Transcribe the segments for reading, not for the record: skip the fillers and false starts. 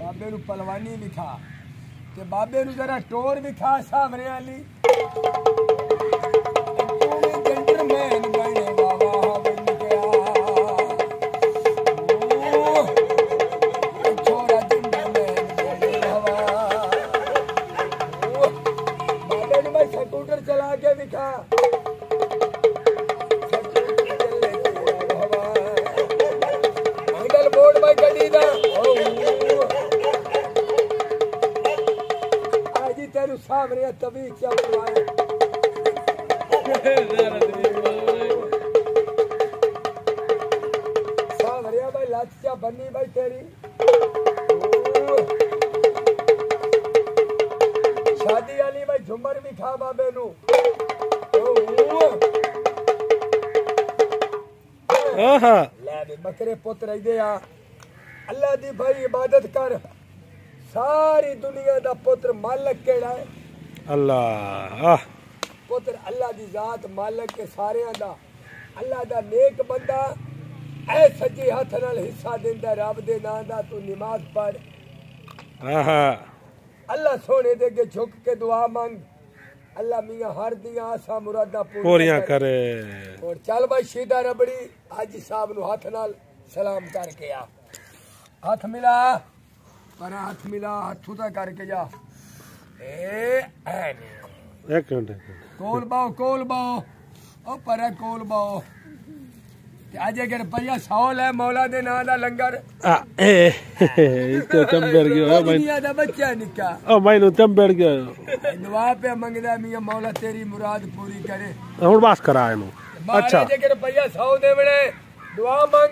बाबे नू पलवानी विखा ते बाबे नू जरा टोर विखा सामने वाली तू भी जेंटलमैन बने बाबा बन गया ओ छोरा जेंटलमैन बने बाबा ओ बाबे नू भाई स्कूटर चला के विखा बोर्ड भाई गड्डी दा आज तेरू सामने तभी क्या बुलाए सामने भाई लाच क्या बनी भाई तेरी शादी वाली भाई झुमर भी खा बाबे नू ले भी बकरे पुत्र दे आ अल्लाह दी भाई इबादत कर सारी दुनिया दा पुत्र मालिक केड़ा है अल्लाह पुत्र अल्लाह दी जात मालिक के सारे दा अल्लाह दा नेक बंदा ऐ सज्जे हाथ नाल हिस्सा देंदा रब दे नाम दा तू नमाज पढ़ अल्लाह सोने दे अगे झुक के दुआ मांग अल्लाह मियां हर दियां आसा मुरादा पूरियां करे और चल भाई सीधा रबड़ी हाजी साहब नु हाथ नाल सलाम करके आ हाथ मिला पर हाथ मिला हाथू ता करके जा एक मिनट कोल बाओ ओ पर कोल बाओ आज अगर रुपया 100 है मौला दे नाम दा लंगर इसको चंबेड़ गयो दुनिया दा बच्चा निका ओ मैनू चंबेड़ गयो दुआ पे मंगदा मियां मौला तेरी मुराद पूरी करे हुन बस करा इनु अच्छा अगर रुपया 100 देवणे दुआ मंग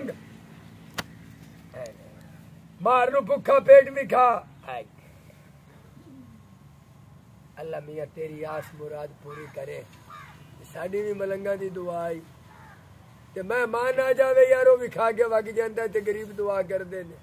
मार नू भुखा पेट भी खा अल्लाह मियां तेरी आस मुराद पूरी करे साडी भी मलंगा दी दुआ आई ते मैं मान आ जावे यारो भी खा के वग जांदा ते गरीब दुआ कर दे ने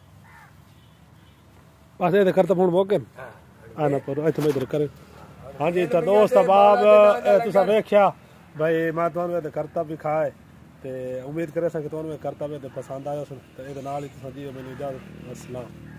बस ये करता फोन मौके आना पर इथे मैं इधर करे हां जी तो दोस्त बाब तुसा देखया भाई मैं तुहानू ये करता भी खाए ते उम्मीद करे सा कि तुहानू करता भी पसंद आयो तो ये नाल ही तुसा जी मैनू इजाजत अस्सलाम।